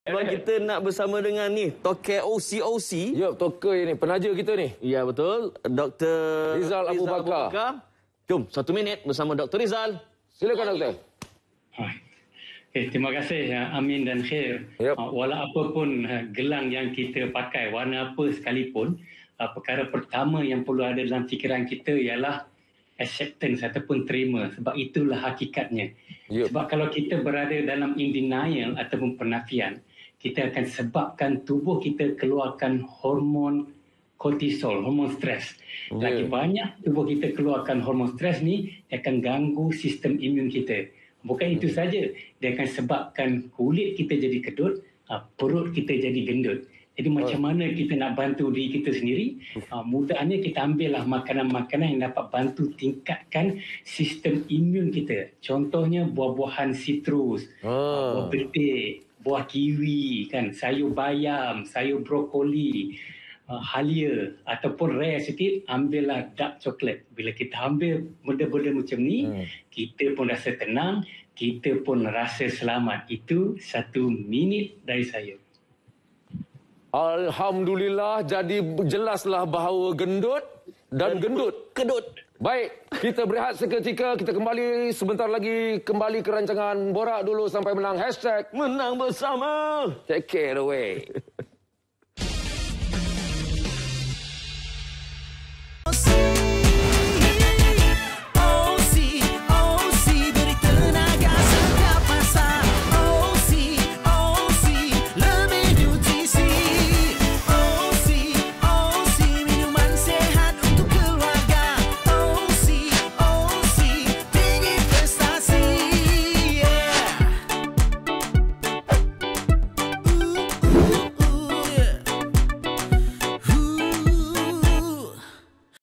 Abang, kita nak bersama dengan ni Toke OCOC. Ya, Toke ini penaja kita ni. Ya, betul. Dr. Rizal Abu Bakar. Jom, 1 minit bersama Dr. Rizal. Silakan, Doktor. Okay, terima kasih Amin dan Khair. Yep. Walau apapun gelang yang kita pakai, warna apa sekalipun, perkara pertama yang perlu ada dalam fikiran kita ialah acceptance ataupun terima, sebab itulah hakikatnya. Yep. Sebab kalau kita berada dalam in denial ataupun penafian, kita akan sebabkan tubuh kita keluarkan hormon kortisol, hormon stres. Lagi banyak tubuh kita keluarkan hormon stres ni, dia akan ganggu sistem imun kita. Bukan itu saja, dia akan sebabkan kulit kita jadi kedut, perut kita jadi gendut. Jadi macam mana kita nak bantu diri kita sendiri? Mudahnya kita ambillah makanan-makanan yang dapat bantu tingkatkan sistem imun kita. Contohnya buah-buahan sitrus, buah petik, buah kiwi, kan, sayur bayam, sayur brokoli, halia, ataupun rare sikit, ambillah dark chocolate. Bila kita ambil benda-benda macam ni, kita pun rasa tenang, kita pun rasa selamat. Itu 1 minit dari saya. Alhamdulillah, jadi jelaslah bahawa gendut dan gendut. Kedut. Baik, kita berehat seketika. Kita kembali sebentar lagi. Kembali ke rancangan Borak Dulu Sampai Menang. #menang bersama. Take care away.